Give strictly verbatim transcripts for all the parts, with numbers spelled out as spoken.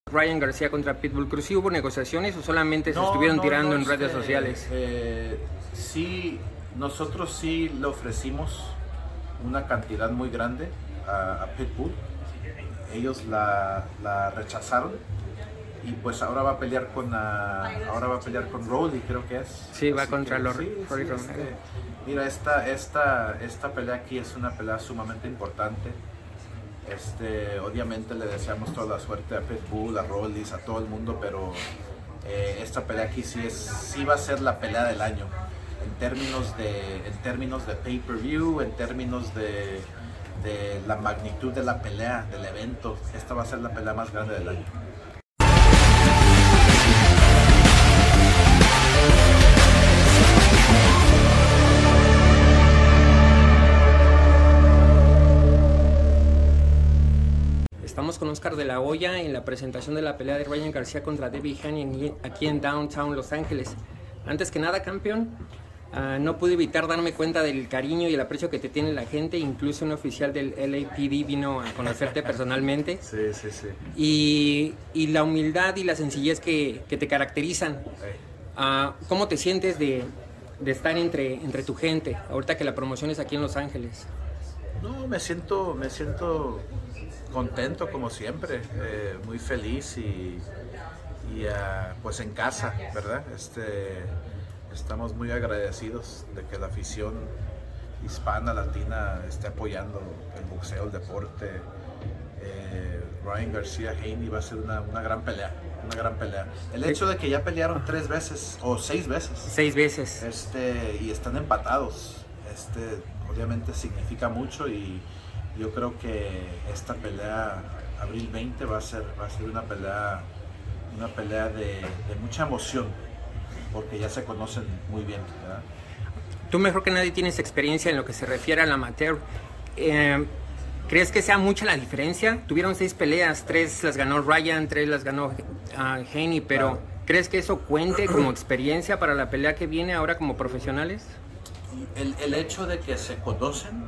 Ryan García contra Pitbull Cruz, ¿sí hubo negociaciones o solamente se No, estuvieron no, tirando no, en redes este, sociales? Eh, sí, nosotros sí le ofrecimos una cantidad muy grande a, a Pitbull. Ellos la, la rechazaron y pues ahora va a pelear con a, ahora va a pelear con Rolly, creo que es. Sí, va Así contra que, los sí, sí, Rolly este, Romero. mira, esta, esta, esta pelea aquí es una pelea sumamente importante. Este, obviamente le deseamos toda la suerte a Pitbull, a Rollis, a todo el mundo, pero eh, esta pelea aquí sí, es, sí va a ser la pelea del año en términos de, en términos de pay-per-view, en términos de, de la magnitud de la pelea, del evento. Esta va a ser la pelea más grande del año. Estamos con Oscar de la Hoya en la presentación de la pelea de Ryan García contra Devin Haney aquí en Downtown Los Ángeles. Antes que nada, campeón, uh, no pude evitar darme cuenta del cariño y el aprecio que te tiene la gente. Incluso un oficial del L A P D vino a conocerte personalmente. Sí, sí, sí. Y, y la humildad y la sencillez que, que te caracterizan. Uh, ¿Cómo te sientes de, de estar entre, entre tu gente ahorita que la promoción es aquí en Los Ángeles? No, me siento, me siento contento como siempre, eh, muy feliz y, y uh, pues en casa, ¿verdad? Este, estamos muy agradecidos de que la afición hispana, latina, esté apoyando el boxeo, el deporte. Eh, Ryan García Haney va a ser una, una gran pelea, una gran pelea. El hecho de que ya pelearon tres veces o seis veces, seis veces, este, y están empatados, este, obviamente significa mucho y yo creo que esta pelea, abril veinte, va a ser, va a ser una pelea, una pelea de, de mucha emoción, porque ya se conocen muy bien, ¿verdad? Tú mejor que nadie tienes experiencia en lo que se refiere al amateur. Eh, ¿Crees que sea mucha la diferencia? Tuvieron seis peleas, tres las ganó Ryan, tres las ganó uh, Haney, pero claro. ¿Crees que eso cuente como experiencia para la pelea que viene ahora como profesionales? El, el hecho de que se conocen,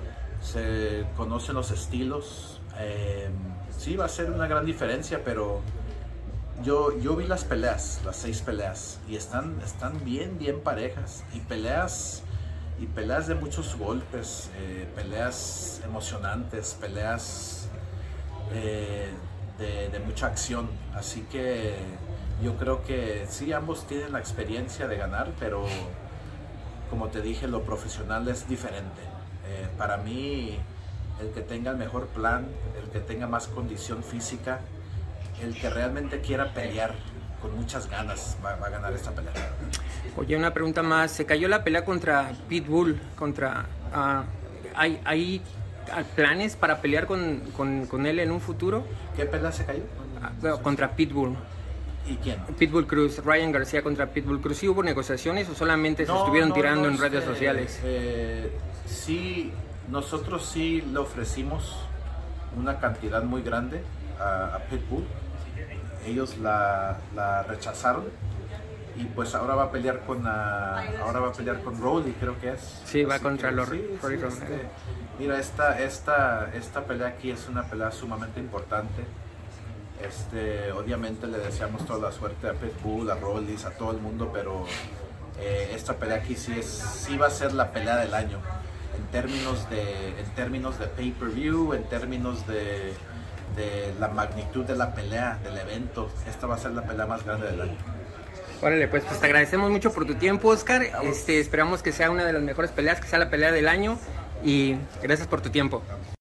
se conocen los estilos, eh, sí va a ser una gran diferencia, pero yo, yo vi las peleas, las seis peleas, y están, están bien, bien parejas, y peleas, y peleas de muchos golpes, eh, peleas emocionantes, peleas eh, de, de mucha acción, así que yo creo que sí, ambos tienen la experiencia de ganar, pero como te dije, lo profesional es diferente. Eh, para mí, el que tenga el mejor plan, el que tenga más condición física, el que realmente quiera pelear con muchas ganas, va, va a ganar esta pelea. Oye, una pregunta más. Se cayó la pelea contra Pitbull, contra... Uh, ¿hay, ¿Hay planes para pelear con, con, con él en un futuro? ¿Qué pelea se cayó? Uh, contra Pitbull. ¿Y quién? Pitbull Cruz, Ryan García contra Pitbull Cruz. ¿Sí hubo negociaciones o solamente no, se estuvieron no, tirando no, en redes este, sociales? Eh, sí, nosotros sí le ofrecimos una cantidad muy grande a, a Pitbull. Ellos la, la rechazaron y pues ahora va a pelear con a, ahora va a pelear con Rolly, creo que es. Sí, va Así contra que, los sí, Rolly sí, Romero. Este, mira, esta, esta, esta pelea aquí es una pelea sumamente importante. Este, obviamente le deseamos toda la suerte a Pitbull, a Rollis, a todo el mundo, pero eh, esta pelea aquí sí, es, sí va a ser la pelea del año en términos de, en términos de pay-per-view, en términos de, de la magnitud de la pelea, del evento. Esta va a ser la pelea más grande del año. Órale, pues, pues te agradecemos mucho por tu tiempo, Oscar. Este, esperamos que sea una de las mejores peleas, que sea la pelea del año, y gracias por tu tiempo.